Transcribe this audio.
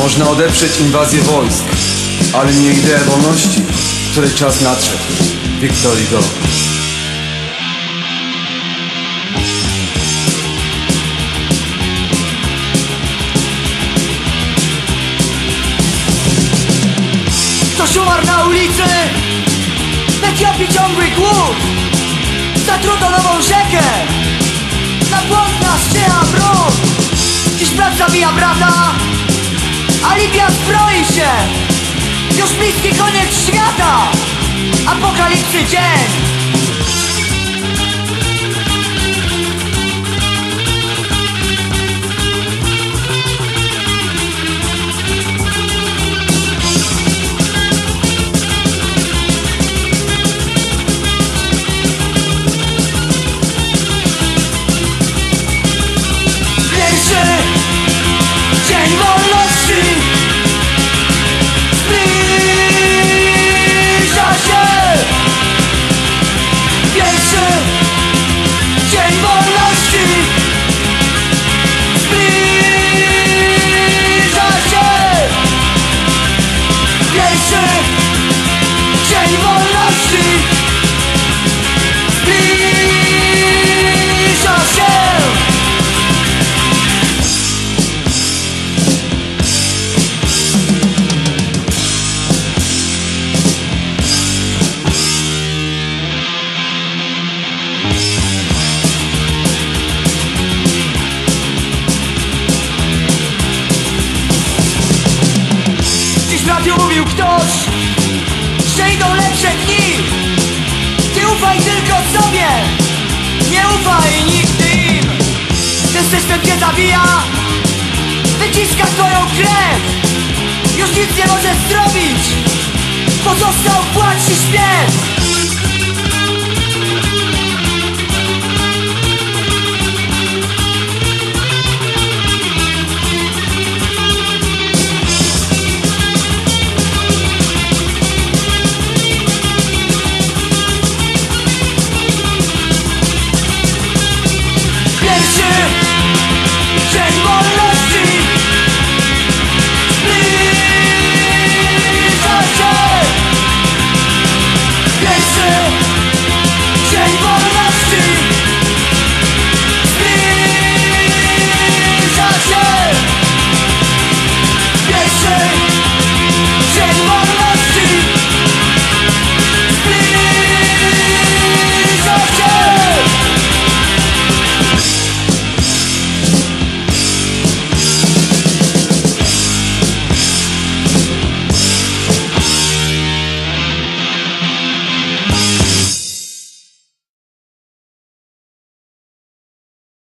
Można odeprzeć inwazję wojsk, ale nie ideę wolności, której czas nadszedł. Victor Hugo. Ktoś umarł na ulicy, w Etiopii ciągły głód. Zatruto nową rzekę, na błąd nas czyha brud. Dziś brat zabija brata, a Libia zbroi się. Już bliski koniec świata, apokalipsy dzień. Dzień wolności zbliża się. Pierwszy dzień wolności zbliża się. Pierwszy dzień wolności zbliża się. Dziś w radiu mówił ktoś, że idą lepsze dni. Ty ufaj tylko sobie, nie ufaj nigdy im. Ten system cię zabija, wyciska twoją krew. Już nic nie możesz zrobić, pozostał płacz i śpiew.